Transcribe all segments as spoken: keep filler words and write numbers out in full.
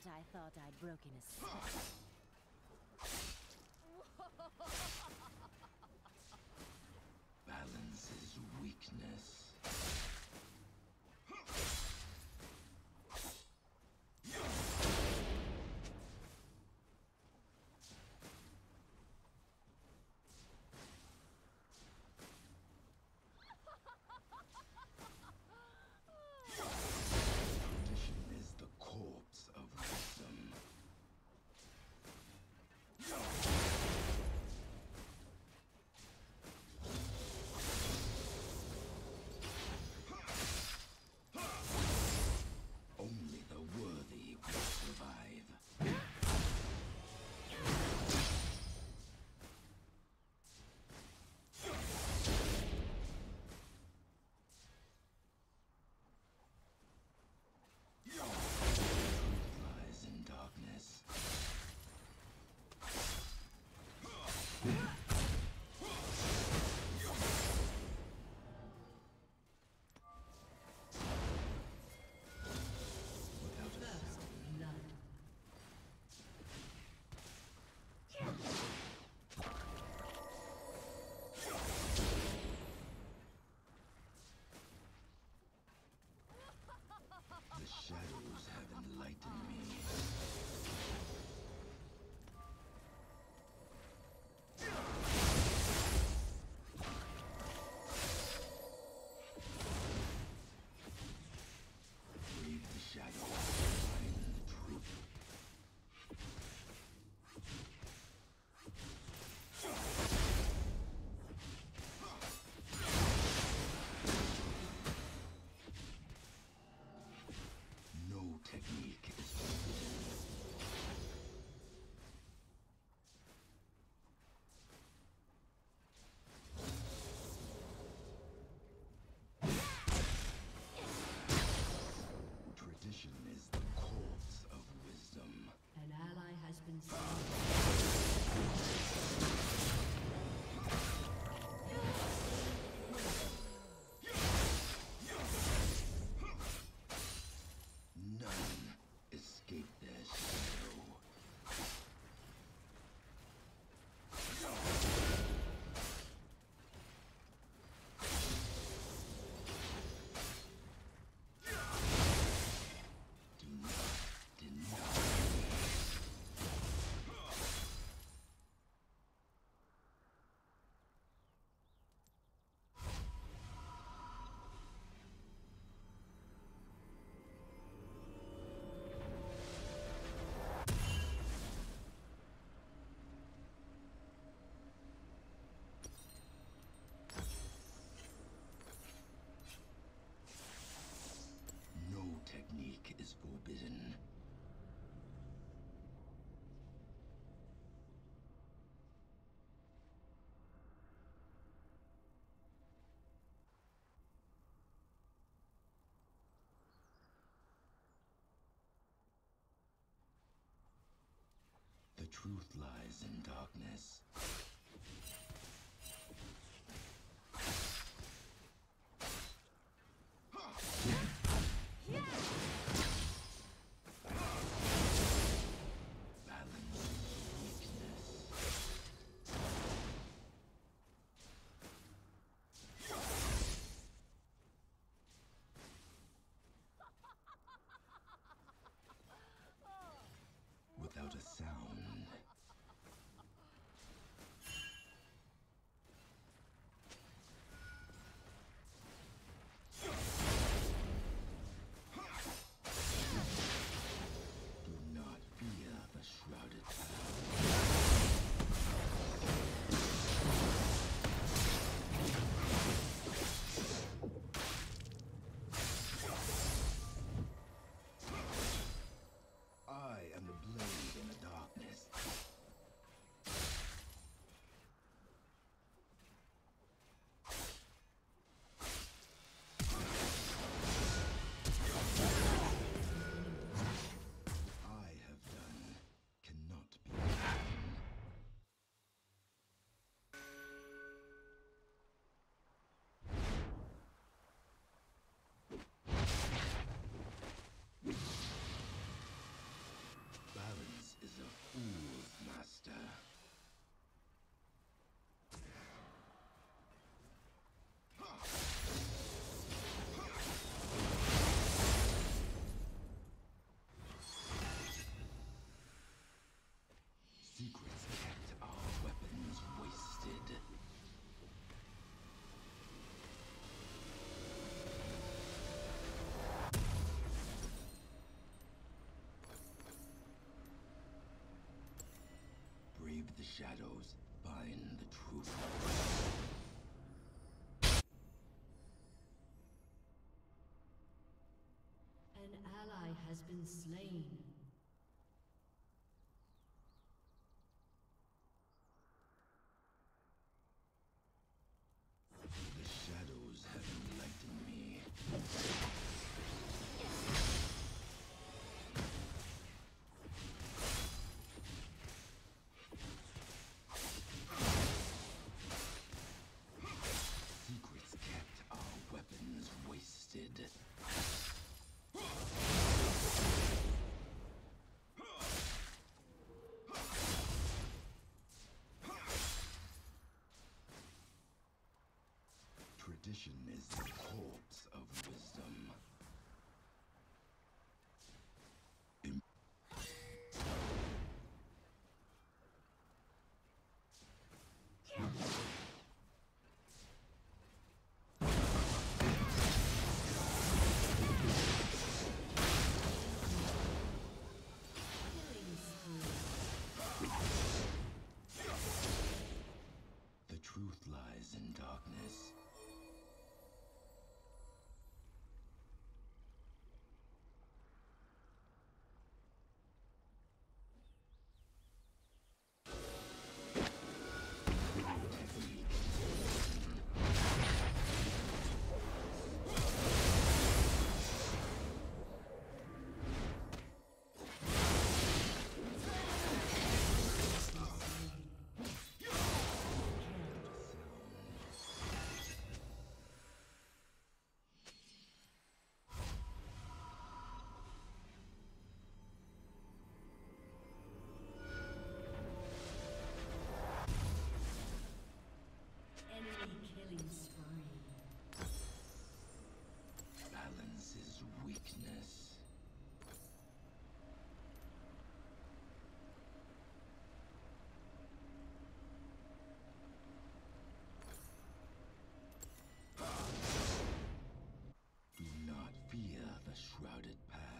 But I thought I'd broken his spirit. Balance is weakness. Tradition is the corpse of wisdom. Only the worthy will survive. Truth lies in darkness. Without a sound. Blood. The shadows have enlightened me. Brave the shadows, find the truth. No technique is forbidden. Tradition is the corpse of wisdom. An ally has been slain. None escape their shadow. Do not deny. No technique is forbidden. The truth lies in darkness. Balance is weakness. Without a sound. shadows, find the truth. An ally has been slain. The shadows have enlightened me. Secrets kept, our weapons wasted. Tradition is the corpse of wisdom. Im- The truth lies in darkness. Enemy killing spree. Balance is weakness. Do not fear the shrouded path.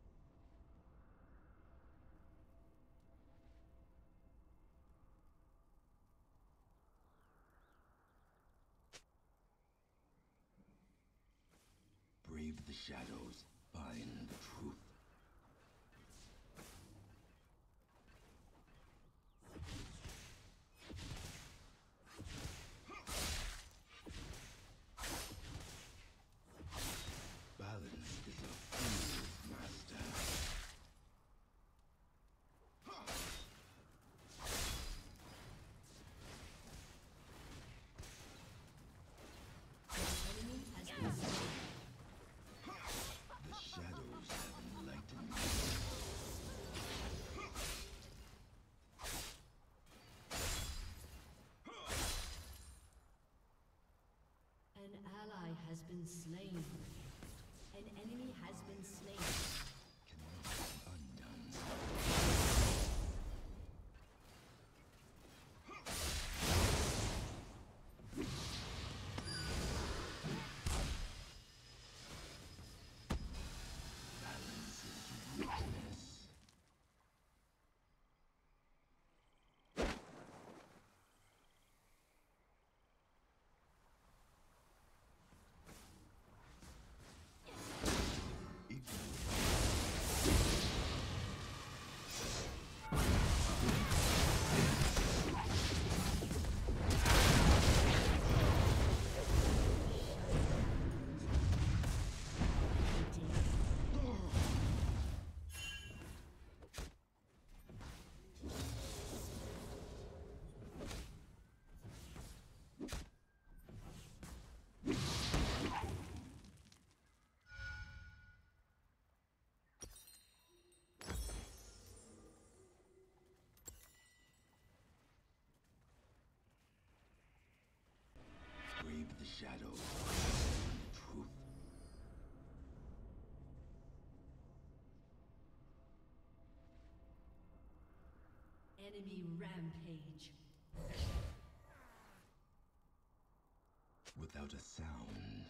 Brave the shadows, find the truth. Balance is a fool's master. Enemy has been slain. The shadows have enlightened me. An ally has been slain. An enemy has been slain. Cannot be undone. Balance is weakness. Brave the shadows, find the truth. Enemy rampage. Without a sound.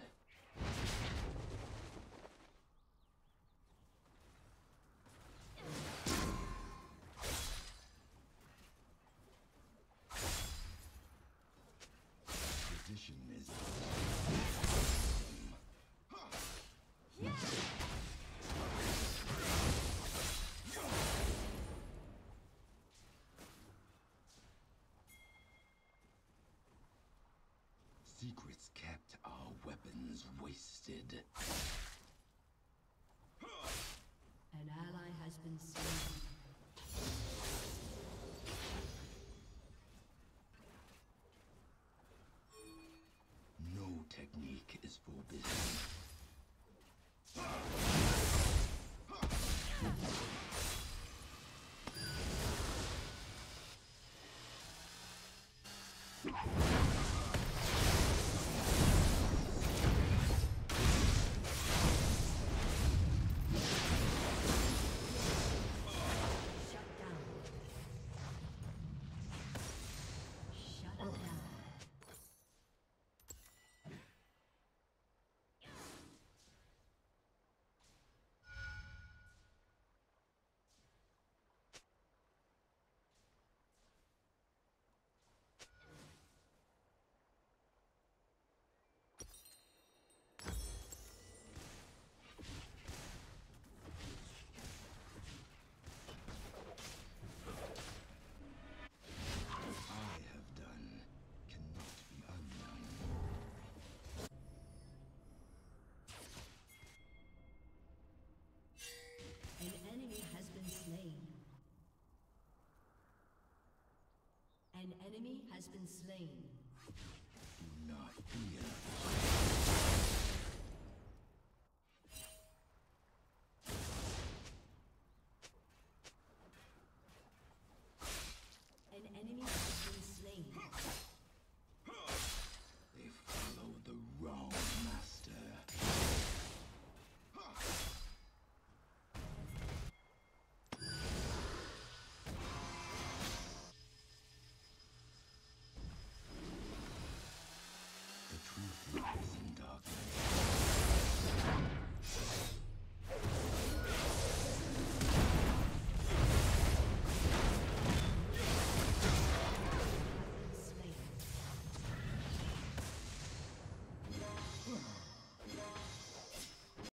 wasted. An ally has been slain. No technique is forbidden. An enemy has been slain.